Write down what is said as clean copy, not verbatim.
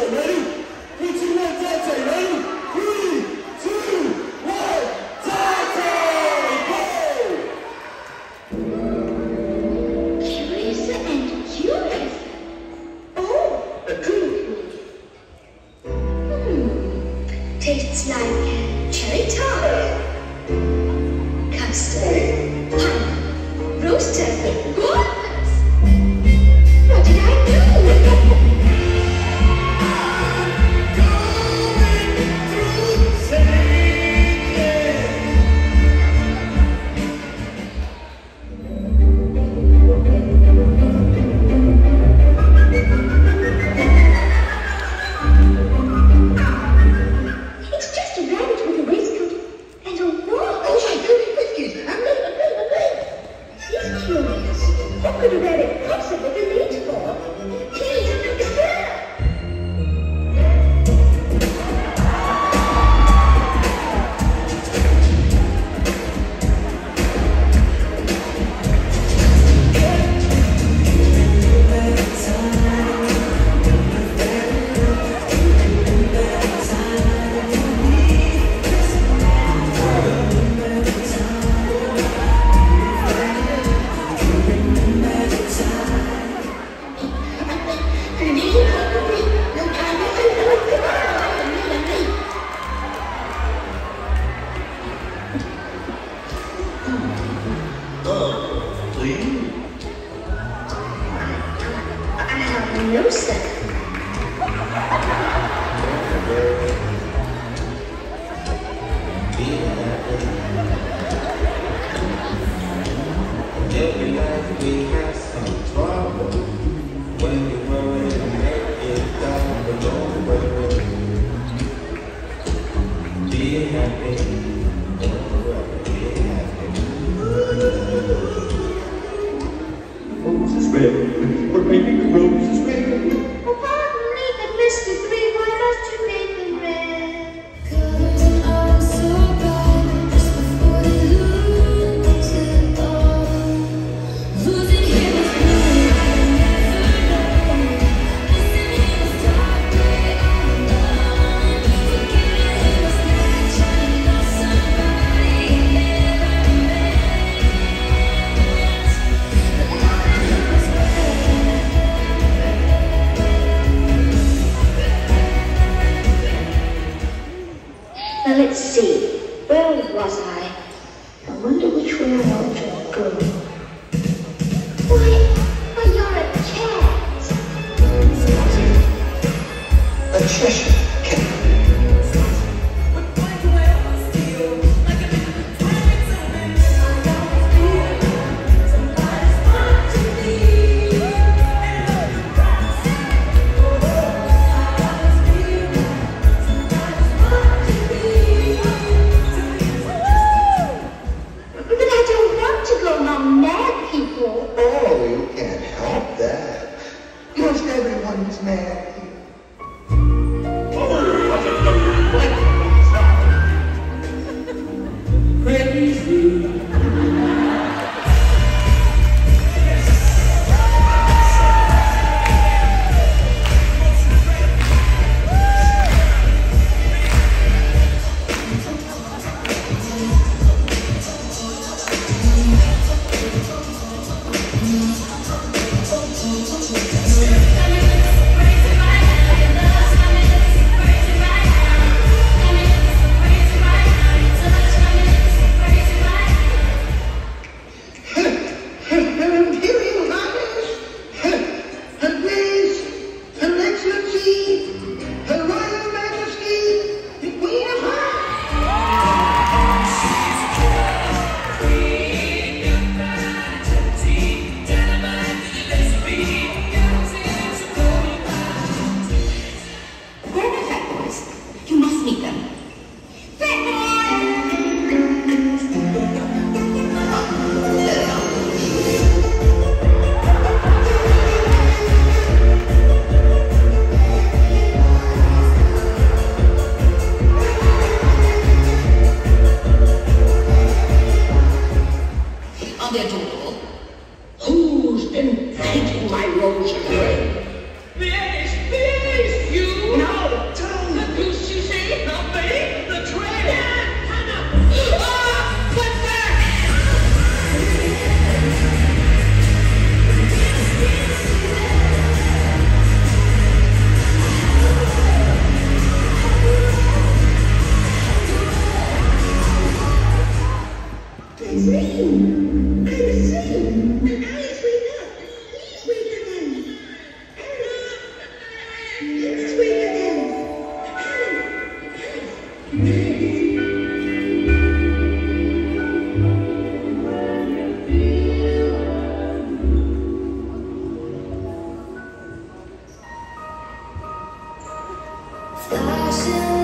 Tastes like cherry tart, custard, honey, roasted, goodness! What did I do? What could a rabbit possibly be late for? Please understand. No, sir. Every life we have some trouble. When you worry and make it down, but don't worry. Be happy. Don't worry, be happy. Roses red, we're making roses red. Oh, pardon me, but Mr. Green, why must you make them red? Curtain on so bright, just before you lose it all. Losing him is blue, I never know. Missing him is dark gray all alone. Forgetting him is like trying to love somebody you never met. But now that he was red. Now let's see. Where was I? I wonder which way I ought to go. Why, you're a cat. A Cheshire cat. But I don't want to go among mad people. Oh, you can't help that. Most everyone's mad here. way to end. Flashing